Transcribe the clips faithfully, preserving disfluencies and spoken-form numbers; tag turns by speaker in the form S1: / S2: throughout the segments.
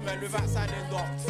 S1: man without signing docs.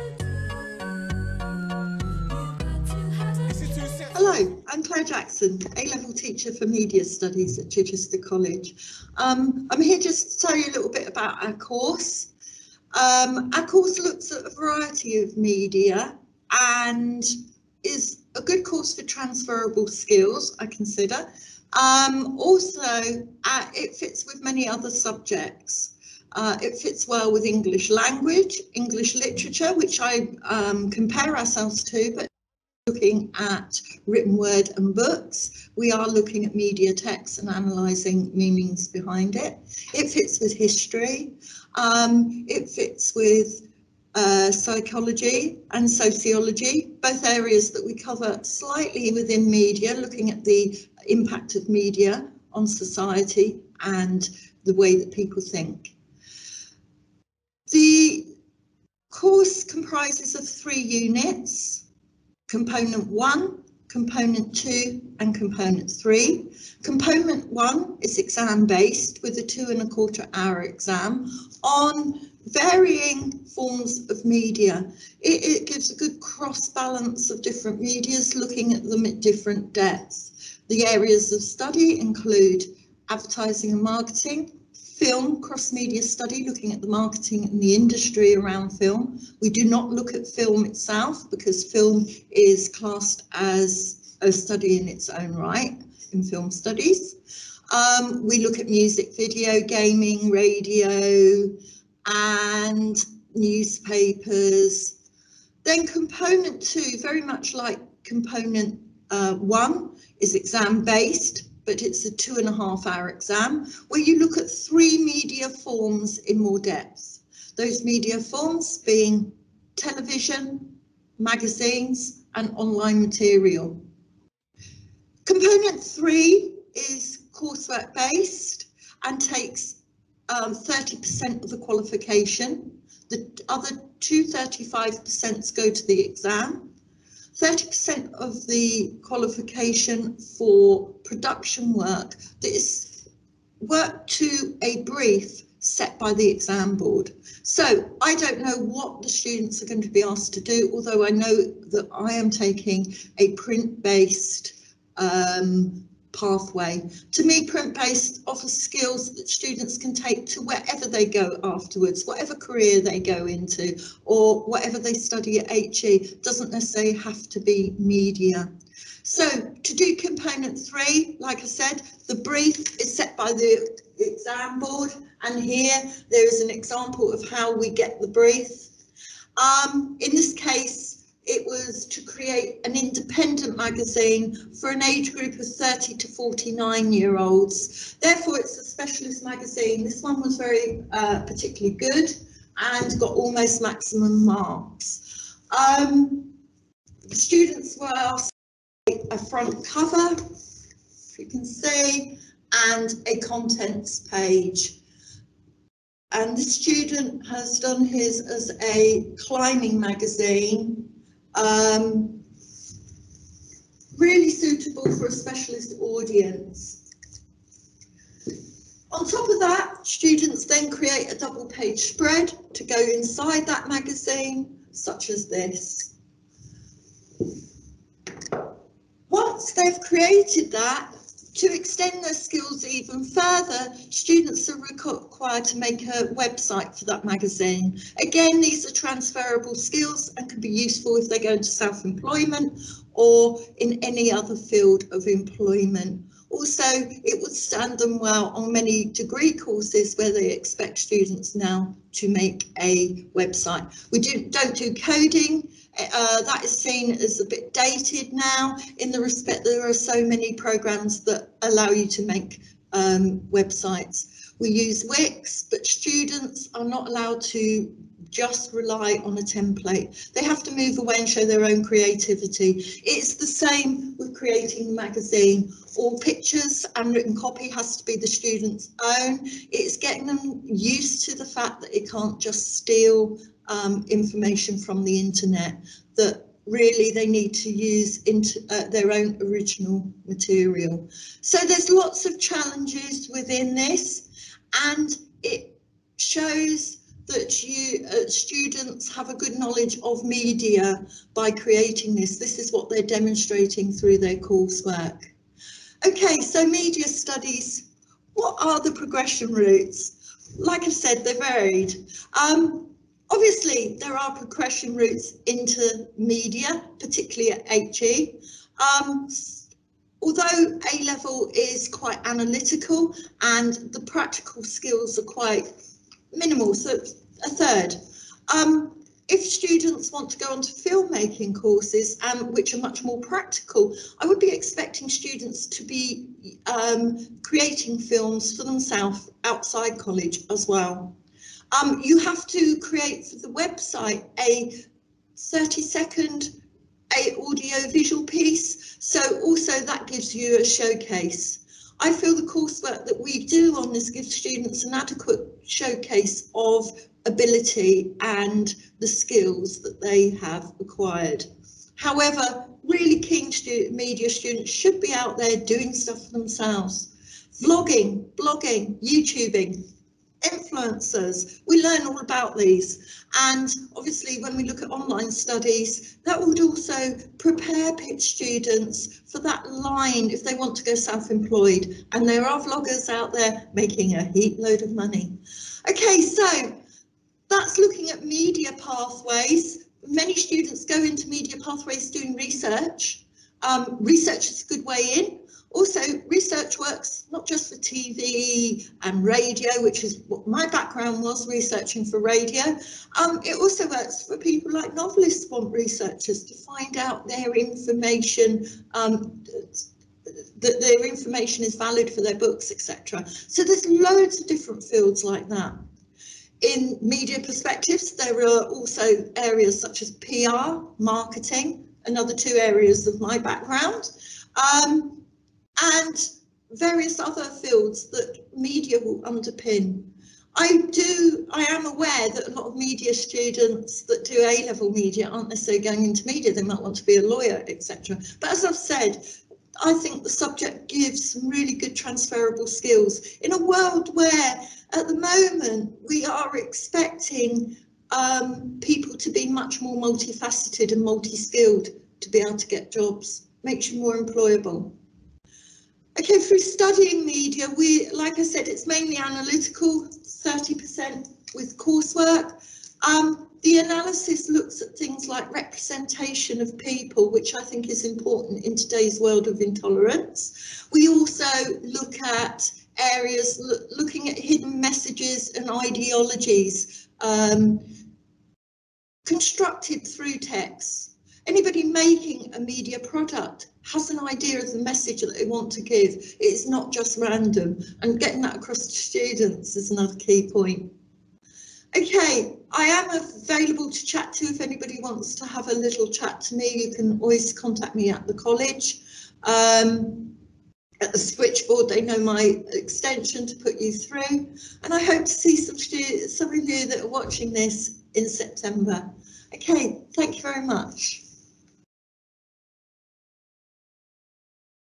S2: Hello, I'm Claire Jackson, A-level teacher for Media Studies at Chichester College. Um, I'm here just to tell you a little bit about our course. Um, our course looks at a variety of media and is a good course for transferable skills, I consider. Um, also, uh, it fits with many other subjects. Uh, it fits well with English language, English literature, which I um, compare ourselves to, but looking at written word and books. We are looking at media texts and analysing meanings behind it. It fits with history. Um, it fits with uh, psychology and sociology, both areas that we cover slightly within media, looking at the impact of media on society and the way that people think. The course comprises of three units. Component one, component two and component three. Component one is exam based with a two and a quarter hour exam on varying forms of media. It, it gives a good cross balance of different medias, looking at them at different depths. The areas of study include advertising and marketing, film, cross-media study, looking at the marketing and the industry around film. We do not look at film itself because film is classed as a study in its own right in film studies. Um, we look at music, video, gaming, radio, and newspapers. Then component two, very much like component uh, one, is exam-based, but it's a two and a half hour exam where you look at three media forms in more depth. Those media forms being television, magazines, and online material. Component three is coursework based and takes um, thirty percent of the qualification. The other two thirty-five percent go to the exam. thirty percent of the qualification for production work that is work to a brief set by the exam board. So I don't know what the students are going to be asked to do, although I know that I am taking a print-based um, pathway. To me, print-based offers skills that students can take to wherever they go afterwards, whatever career they go into, or whatever they study at H E. Doesn't necessarily have to be media. So to do component three, like I said, the brief is set by the exam board, and here there is an example of how we get the brief. Um, in this case, it was to create an independent magazine for an age group of thirty to forty-nine year olds. Therefore, it's a specialist magazine. This one was very uh, particularly good and got almost maximum marks. Um, students were asked a front cover, if you can see, and a contents page. And the student has done his as a climbing magazine, um, really suitable for a specialist audience. On top of that, students then create a double page spread to go inside that magazine, such as this. Once they've created that, to extend their skills even further, students are required to make a website for that magazine. Again, these are transferable skills and can be useful if they go into self-employment or in any other field of employment. Also, it would stand them well on many degree courses where they expect students now to make a website. We do, don't do coding. Uh, that is seen as a bit dated now, in the respect that there are so many programs that allow you to make um, websites. We use Wix, but students are not allowed to just rely on a template. They have to move away and show their own creativity. It's the same with creating a magazine. All pictures and written copy has to be the student's own. It's getting them used to the fact that it can't just steal um, information from the internet, that really they need to use into, uh, their own original material. So there's lots of challenges within this, and it shows that you uh, students have a good knowledge of media by creating this. This is what they're demonstrating through their coursework. Okay, so media studies, what are the progression routes? Like I said, they're varied. Um, obviously, there are progression routes into media, particularly at H E. Um, although A-level is quite analytical and the practical skills are quite minimal, so a third. Um, if students want to go on to filmmaking courses, um, which are much more practical, I would be expecting students to be um, creating films for themselves outside college as well. Um, you have to create for the website a thirty second a audio visual piece, so also that gives you a showcase. I feel the coursework that we do on this gives students an adequate showcase of ability and the skills that they have acquired. However, really keen student, media students should be out there doing stuff for themselves. Vlogging, blogging, YouTubing, influencers, we learn all about these, and obviously when we look at online studies, that would also prepare students for that line if they want to go self-employed, and there are vloggers out there making a heap load of money. Okay, so that's looking at media pathways. Many students go into media pathways doing research. Um, research is a good way in. Also, research works not just for T V and radio, which is what my background was, researching for radio. Um, it also works for people like novelists want researchers to find out their information, um, that their information is valid for their books, et cetera. So there's loads of different fields like that. In media perspectives, there are also areas such as P R, marketing, another two areas of my background. Um, and various other fields that media will underpin. I do, I am aware that a lot of media students that do A-level media aren't necessarily going into media, they might want to be a lawyer, et cetera. But as I've said, I think the subject gives some really good transferable skills in a world where at the moment we are expecting um, people to be much more multifaceted and multi-skilled to be able to get jobs, makes you more employable. Okay, through studying media, we, like I said, it's mainly analytical, thirty percent with coursework. Um, the analysis looks at things like representation of people, which I think is important in today's world of intolerance. We also look at areas lo looking at hidden messages and ideologies um, constructed through text. Anybody making a media product has an idea of the message that they want to give. It's not just random, and getting that across to students is another key point. Okay, I am available to chat to if anybody wants to have a little chat to me. You can always contact me at the college. Um, at the switchboard, they know my extension to put you through. And I hope to see some, some of you that are watching this in September. Okay, thank you very much.